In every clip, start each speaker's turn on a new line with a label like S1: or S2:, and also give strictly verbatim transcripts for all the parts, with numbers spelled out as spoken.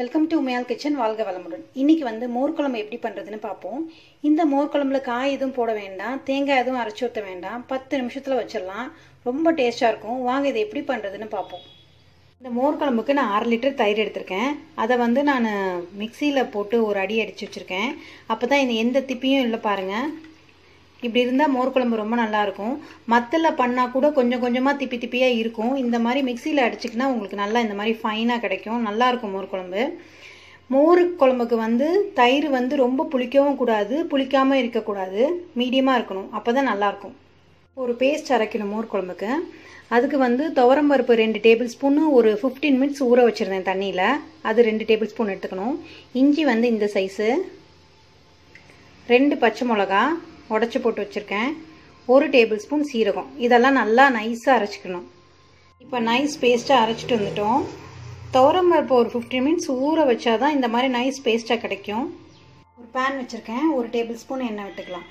S1: Welcome to Umaiyal kitchen. வாழ்க வளமுடன். இன்னைக்கு வந்து மோர் குழம்பு எப்படி பண்ணுறதுன்னு பார்ப்போம். இந்த மோர் குழம்புல காய் எதுவும் போட வேண்டாம், தேங்காய் எதுவும் அரைச்சி ஊற்ற வேண்டாம், பத்து நிமிஷத்தில் வச்சிடலாம். ரொம்ப டேஸ்ட்டாக இருக்கும். வாங்க இதை எப்படி பண்ணுறதுன்னு பார்ப்போம். இந்த மோர் குழம்புக்கு நான் அரை லிட்டர் தயிர் எடுத்திருக்கேன். அதை வந்து நான் மிக்சியில் போட்டு ஒரு அடி அடித்து வச்சுருக்கேன். அப்போ தான் இந்த எந்த திப்பியும் இல்லை பாருங்கள். இப்படி இருந்தால் மோர் குழம்பு ரொம்ப நல்லாயிருக்கும். மத்தில் பண்ணால் கூட கொஞ்சம் கொஞ்சமாக திப்பி திப்பியாக இருக்கும். இந்த மாதிரி மிக்சியில் அடிச்சிக்கினா உங்களுக்கு நல்லா இந்த மாதிரி ஃபைனாக கிடைக்கும். நல்லாயிருக்கும் மோர் குழம்பு. மோர் குழம்புக்கு வந்து தயிர் வந்து ரொம்ப புளிக்கவும் கூடாது, புளிக்காமல் இருக்கக்கூடாது, மீடியமாக இருக்கணும். அப்போ தான் நல்லாயிருக்கும். ஒரு பேஸ்ட் அரைக்கணும் மோர் குழம்புக்கு. அதுக்கு வந்து துவரம் பருப்பு ரெண்டு டேபிள் ஸ்பூன்னு ஒரு ஃபிஃப்டீன் மினிட்ஸ் ஊற வச்சுருந்தேன் தண்ணியில். அது ரெண்டு டேபிள் ஸ்பூன் எடுத்துக்கணும். இஞ்சி வந்து இந்த சைஸு, ரெண்டு பச்சை மிளகா உடச்சி போட்டு வச்சுருக்கேன், ஒரு டேபிள் ஸ்பூன் சீரகம். இதெல்லாம் நல்லா நைஸாக அரைச்சிக்கணும். இப்போ நைஸ் பேஸ்ட்டாக அரைச்சிட்டு வந்துட்டோம். துவரம் பருப்பு ஒரு ஃபிஃப்டீன் மினிட்ஸ் ஊற வச்சா தான் இந்த மாதிரி நைஸ் பேஸ்ட்டாக கிடைக்கும். ஒரு பேன் வச்சுருக்கேன், ஒரு டேபிள் ஸ்பூன் எண்ணெய் விட்டுக்கலாம்.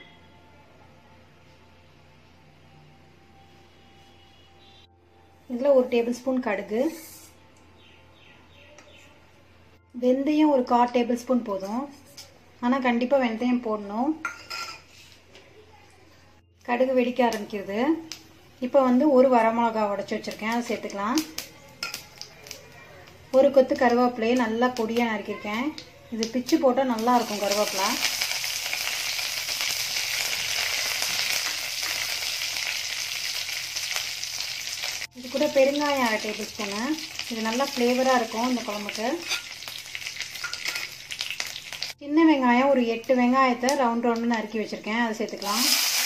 S1: இதில் ஒரு டேபிள் ஸ்பூன் கடுகு, வெந்தயம் ஒரு கால் டேபிள் ஸ்பூன் போதும். ஆனால் கண்டிப்பாக வெந்தயம் போடணும். கடுகு வெடிக்க ஆரம்பிக்கிறது. இப்போ வந்து ஒரு வரமிளகா உடச்சி வச்சுருக்கேன், அதை சேர்த்துக்கலாம். ஒரு கொத்து கருவேப்பிலையை நல்லா பொடியாக நறுக்கியிருக்கேன். இது பிச்சு போட்டால் நல்லாயிருக்கும் கருவேப்பிலை. இது கூட பெருங்காயம் அரை டேபிள் ஸ்பூனு. இது நல்லா ஃப்ளேவராக இருக்கும் இந்த குழம்புக்கு. சின்ன வெங்காயம் ஒரு எட்டு வெங்காயத்தை ரவுண்ட் ரவுண்டு நறுக்கி வச்சுருக்கேன், அதை சேர்த்துக்கலாம்.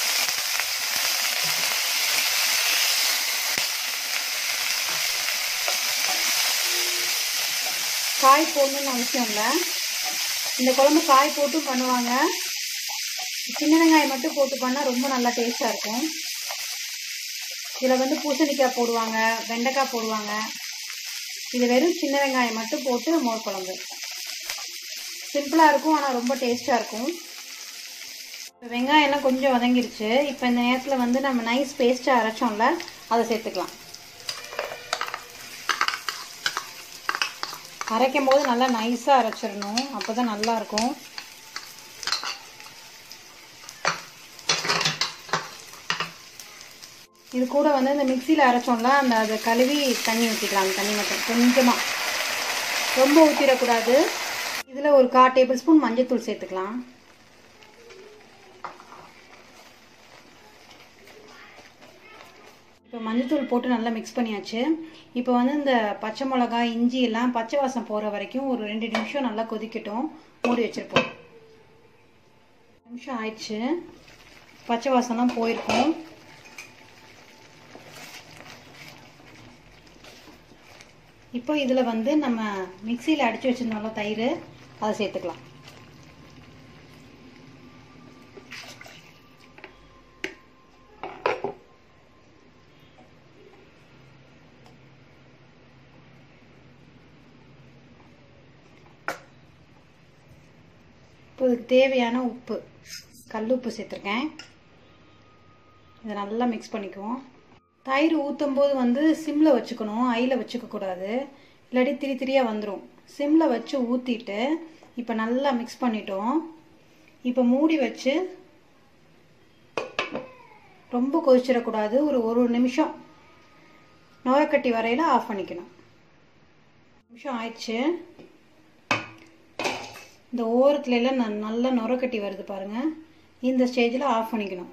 S1: காய் போடணும்னு அவசியம் இல்லை. இந்த குழம்பு காய் போட்டும் பண்ணுவாங்க. சின்ன வெங்காயம் மட்டும் போட்டு பண்ணால் ரொம்ப நல்லா டேஸ்ட்டாக இருக்கும். இதில் வந்து பூசணிக்காய் போடுவாங்க, வெண்டைக்காய் போடுவாங்க. இது வெறும் சின்ன வெங்காயம் மட்டும் போட்டு மோர் குழம்பு சிம்பிளாக இருக்கும், ஆனால் ரொம்ப டேஸ்ட்டாக இருக்கும். இப்போ வெங்காயம்லாம் கொஞ்சம் வதங்கிருச்சு. இப்போ இந்த நேரத்தில் வந்து நம்ம நைஸ் பேஸ்ட்டாக அரைச்சோம்ல, அதை சேர்த்துக்கலாம். அரைக்கும் போது நல்லா நைஸாக அரைச்சிடணும், அப்போ தான் நல்லாயிருக்கும். இது கூட வந்து இந்த மிக்சியில் அரைச்சோம்ல, அந்த அதை கழுவி தண்ணி ஊற்றிக்கலாம். தண்ணி மட்டும் கொஞ்சமாக, ரொம்ப ஊற்றிடக்கூடாது. இதில் ஒரு கால் டேபிள் ஸ்பூன் மஞ்சள்தூள் சேர்த்துக்கலாம். இப்போ மஞ்சள்தூள் போட்டு நல்லா மிக்ஸ் பண்ணியாச்சு. இப்போ வந்து இந்த பச்சை மிளகா இஞ்சி எல்லாம் பச்சை வாசம் போகிற வரைக்கும் ஒரு ரெண்டு நிமிஷம் நல்லா கொதிக்கட்டும். மூடி வச்சுருப்போம். நிமிஷம் ஆயிடுச்சு, பச்சை வாசம்லாம் போயிருக்கும். இப்போ இதில் வந்து நம்ம மிக்சியில் அடித்து வச்சுருந்தோம்ல தயிர், அதை சேர்த்துக்கலாம். இப்போ இதுக்கு தேவையான உப்பு, கல் உப்பு சேர்த்துருக்கேன். இதை நல்லா மிக்ஸ் பண்ணிக்குவோம். தயிர் ஊற்றும் போது வந்து சிம்மில் வச்சுக்கணும், ஐயில் வச்சுக்கக்கூடாது, இல்லாட்டி திரி திரியாக வந்துடும். சிம்மில் வச்சு ஊற்றிட்டு இப்போ நல்லா மிக்ஸ் பண்ணிட்டோம். இப்போ மூடி வச்சு ரொம்ப கொதிச்சிடக்கூடாது. ஒரு ஒரு நிமிஷம் நுரக்கட்டி வரையில் ஆஃப் பண்ணிக்கணும். நிமிஷம் ஆயிடுச்சு. இந்த ஓரத்துல எல்லாம் நல்லா நுரக்கட்டி வருது பாருங்கள். இந்த ஸ்டேஜில் ஆஃப் பண்ணிக்கணும்.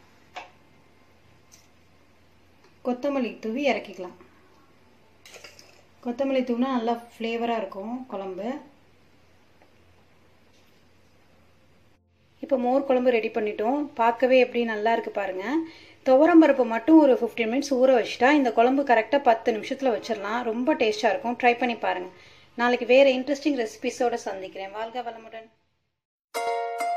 S1: கொத்தமல்லி தூவி இறக்கிக்கலாம். கொத்தமல்லி தூவினா நல்லா ஃப்ளேவராக இருக்கும் குழம்பு. இப்போ மோர் குழம்பு ரெடி பண்ணிட்டோம். பார்க்கவே எப்படி நல்லா இருக்குது பாருங்கள். துவரம் பருப்பு மட்டும் ஒரு ஃபிஃப்டீன் மினிட்ஸ் ஊற வச்சுட்டா இந்த குழம்பு கரெக்டாக பத்து நிமிஷத்தில் வச்சிடலாம். ரொம்ப டேஸ்ட்டாக இருக்கும். ட்ரை பண்ணி பாருங்கள். நாளைக்கு வேறு இன்ட்ரெஸ்டிங் ரெசிபிஸோடு சந்திக்கிறேன். வாழ்க வளமுடன்.